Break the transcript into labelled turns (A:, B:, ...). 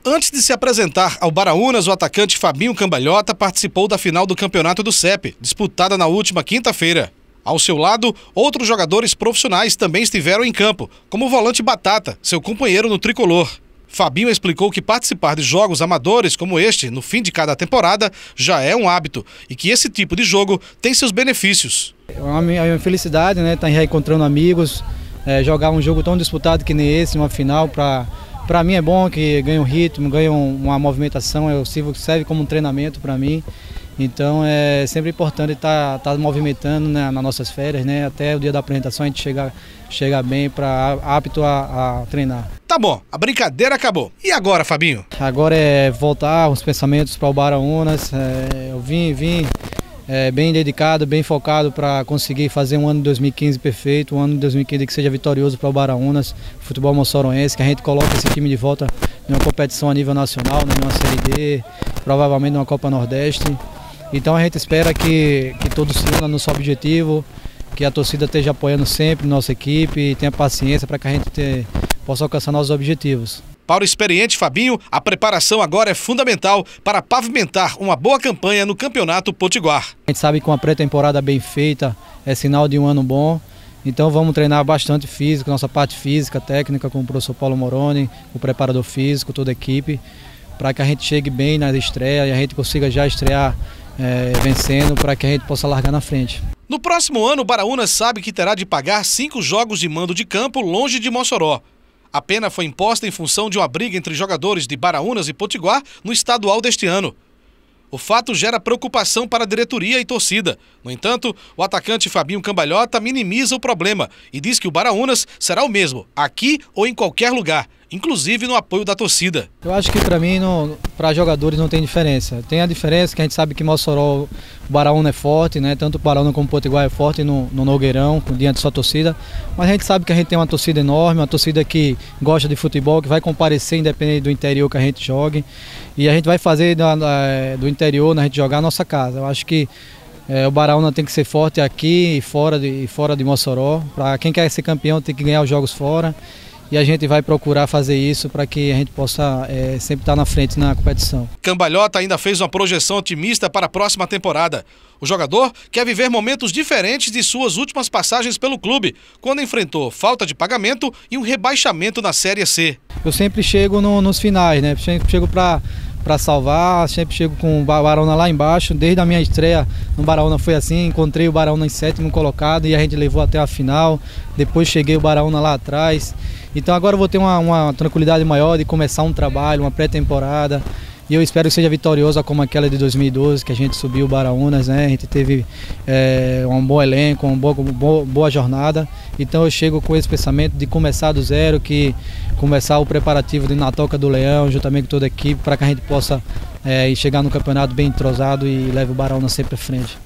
A: Antes de se apresentar ao Baraunas, o atacante Fabinho Cambalhota participou da final do Campeonato do CEP, disputada na última quinta-feira. Ao seu lado, outros jogadores profissionais também estiveram em campo, como o volante Batata, seu companheiro no tricolor. Fabinho explicou que participar de jogos amadores como este, no fim de cada temporada, já é um hábito e que esse tipo de jogo tem seus benefícios.
B: É uma felicidade, né? Estar reencontrando amigos, jogar um jogo tão disputado que nem esse, uma final, para mim é bom, que ganha um ritmo, ganha uma movimentação, serve como um treinamento para mim. Então é sempre importante estar movimentando, né, nas nossas férias, né? Até o dia da apresentação a gente chega bem, apto a treinar.
A: Tá bom, a brincadeira acabou. E agora, Fabinho?
B: Agora é voltar os pensamentos para o Baraunas. Eu vim bem dedicado, bem focado para conseguir fazer um ano de 2015 perfeito, um ano de 2015 que seja vitorioso para o Baraunas, futebol moçoroense, que a gente coloque esse time de volta em uma competição a nível nacional, né, numa Série D, provavelmente numa Copa Nordeste. Então a gente espera que todos se unam no nosso objetivo, que a torcida esteja apoiando sempre nossa equipe e tenha paciência para que a gente possa alcançar nossos objetivos.
A: Para o experiente Fabinho, a preparação agora é fundamental para pavimentar uma boa campanha no Campeonato Potiguar.
B: A gente sabe que uma pré-temporada bem feita é sinal de um ano bom, então vamos treinar bastante físico, nossa parte física, técnica, com o professor Paulo Moroni, o preparador físico, toda a equipe, para que a gente chegue bem na estreia e a gente consiga já estrear vencendo, para que a gente possa largar na frente.
A: No próximo ano, o Baraunas sabe que terá de pagar 5 jogos de mando de campo longe de Mossoró. A pena foi imposta em função de uma briga entre jogadores de Baraunas e Potiguar no estadual deste ano. O fato gera preocupação para a diretoria e torcida. No entanto, o atacante Fabinho Cambalhota minimiza o problema e diz que o Baraunas será o mesmo, aqui ou em qualquer lugar, inclusive no apoio da torcida.
B: Eu acho que para mim, para jogadores não tem diferença. Tem a diferença que a gente sabe que Mossoró, o Baraunas é forte, né? Tanto o Baraunas como o Potiguar é forte no Nogueirão, diante de sua torcida. Mas a gente sabe que a gente tem uma torcida enorme, uma torcida que gosta de futebol, que vai comparecer independente do interior que a gente jogue. E a gente vai fazer do interior, a gente jogar a nossa casa. Eu acho que o Baraunas tem que ser forte aqui e fora de Mossoró. Para quem quer ser campeão tem que ganhar os jogos fora. E a gente vai procurar fazer isso para que a gente possa sempre estar na frente na competição.
A: Cambalhota ainda fez uma projeção otimista para a próxima temporada. O jogador quer viver momentos diferentes de suas últimas passagens pelo clube, quando enfrentou falta de pagamento e um rebaixamento na Série C.
B: Eu sempre chego nos finais, né? Sempre chego para salvar, sempre chego com o Baraunas lá embaixo. Desde a minha estreia no Baraunas foi assim, encontrei o Baraunas em 7º colocado e a gente levou até a final. Depois cheguei o Baraunas lá atrás. Então agora eu vou ter uma tranquilidade maior de começar um trabalho, uma pré-temporada. E eu espero que seja vitoriosa como aquela de 2012, que a gente subiu o Baraunas, né? A gente teve um bom elenco, uma boa jornada. Então eu chego com esse pensamento de começar do zero, que começar o preparativo na Toca do Leão, juntamente com toda a equipe, para que a gente possa chegar no campeonato bem entrosado e leve o Baraunas sempre à frente.